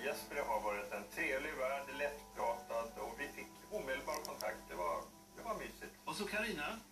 Jesper har varit en trevlig värld, lättpratad och vi fick omedelbar kontakt. Det var mysigt. Och så Carina?